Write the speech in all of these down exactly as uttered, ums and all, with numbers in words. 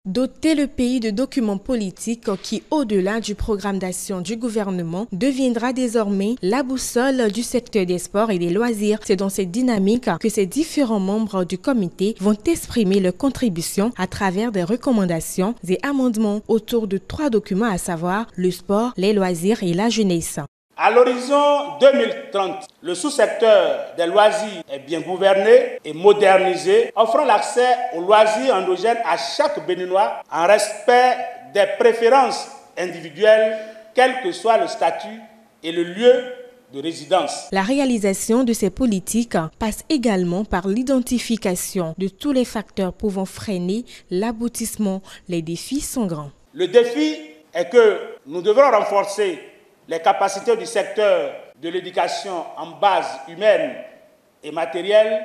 Doter le pays de documents politiques qui, au-delà du programme d'action du gouvernement, deviendra désormais la boussole du secteur des sports et des loisirs. C'est dans cette dynamique que ces différents membres du comité vont exprimer leurs contributions à travers des recommandations et amendements autour de trois documents, à savoir le sport, les loisirs et la jeunesse. À l'horizon deux mille trente, le sous-secteur des loisirs est bien gouverné et modernisé, offrant l'accès aux loisirs endogènes à chaque Béninois en respect des préférences individuelles, quel que soit le statut et le lieu de résidence. La réalisation de ces politiques passe également par l'identification de tous les facteurs pouvant freiner l'aboutissement. Les défis sont grands. Le défi est que nous devrons renforcer les capacités du secteur de l'éducation en base humaine et matérielle,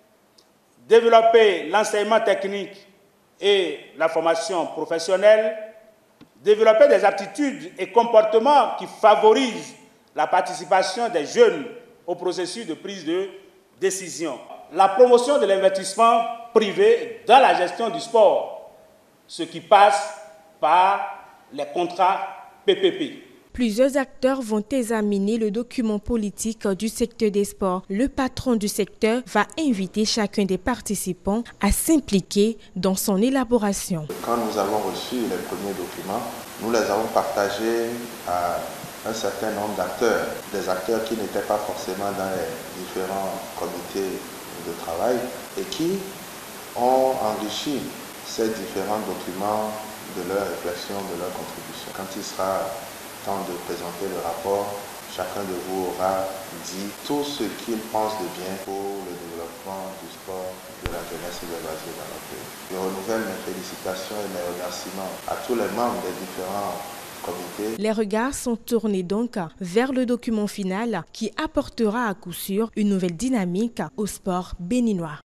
développer l'enseignement technique et la formation professionnelle, développer des aptitudes et comportements qui favorisent la participation des jeunes au processus de prise de décision, la promotion de l'investissement privé dans la gestion du sport, ce qui passe par les contrats P P P. Plusieurs acteurs vont examiner le document politique du secteur des sports. Le patron du secteur va inviter chacun des participants à s'impliquer dans son élaboration. Quand nous avons reçu les premiers documents, nous les avons partagés à un certain nombre d'acteurs, des acteurs qui n'étaient pas forcément dans les différents comités de travail et qui ont enrichi ces différents documents de leur réflexion, de leur contribution. Quand il sera temps de présenter le rapport, chacun de vous aura dit tout ce qu'il pense de bien pour le développement du sport, de la jeunesse et des loisirs dans notre pays. Je renouvelle mes félicitations et mes remerciements à tous les membres des différents comités. Les regards sont tournés donc vers le document final qui apportera à coup sûr une nouvelle dynamique au sport béninois.